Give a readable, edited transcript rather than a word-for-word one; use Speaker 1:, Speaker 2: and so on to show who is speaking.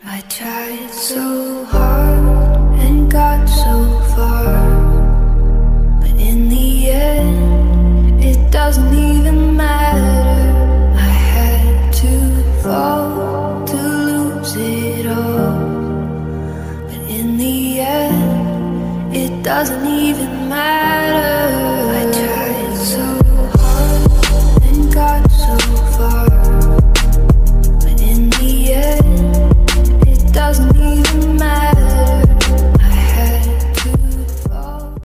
Speaker 1: I tried so hard and got so far, but in the end, it doesn't even matter. I had to fall to lose it all, but in the end, it doesn't even matter.